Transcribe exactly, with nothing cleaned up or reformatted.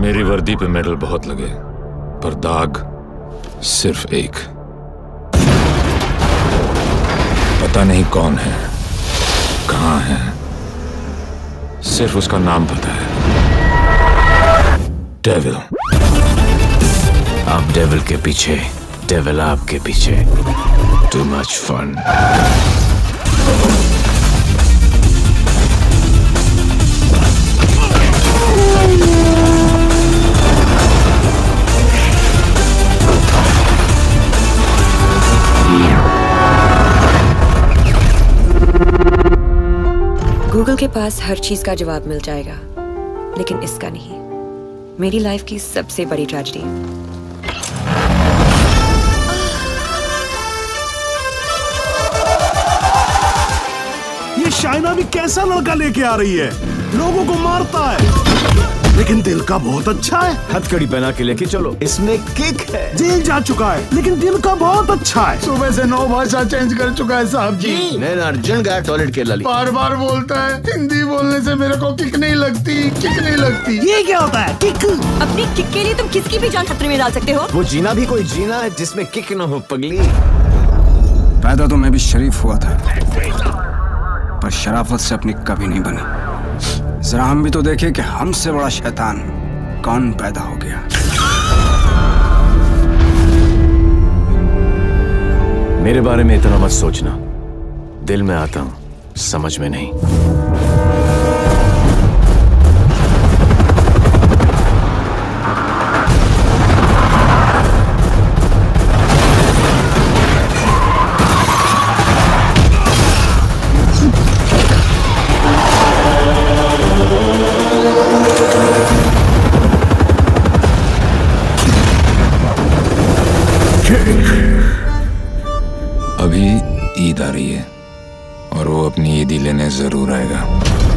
मेरी वर्दी पे मेडल बहुत लगे, पर दाग सिर्फ एक। पता नहीं कौन है, कहां है, सिर्फ उसका नाम पता है, डेविल। आप डेविल के पीछे, डेविल आपके पीछे। Too much fun. गूगल के पास हर चीज का जवाब मिल जाएगा, लेकिन इसका नहीं। मेरी लाइफ की सबसे बड़ी ट्रेजेडी। ये शाइना भी कैसा लड़का लेके आ रही है, लोगों को मारता है लेकिन दिल का बहुत अच्छा है। हथकड़ी पहना के लेके चलो, इसमें किक है। जेल जा चुका है लेकिन दिल का बहुत अच्छा है। सुबह से नौ भाषा चेंज कर चुका है साहब जी। नैन अर्जुन गया टॉयलेट के लाली। बार बार बोलता है हिंदी बोलने से मेरे को किक नहीं लगती, किक नहीं लगती। ये क्या होता है किक? अपनी किक के लिए तुम किसकी भी जान खतरे में डाल सकते हो। वो जीना भी कोई जीना है जिसमें किक न हो पगली। पैदा तो मैं भी शरीफ हुआ था, पर शराफत से अपनी कभी नहीं बनी। जरा हम भी तो देखें कि हमसे बड़ा शैतान कौन पैदा हो गया। मेरे बारे में इतना मत सोचना, दिल में आता हूं, समझ में नहीं। अभी ईद आ रही है और वो अपनी ईदी लेने जरूर आएगा।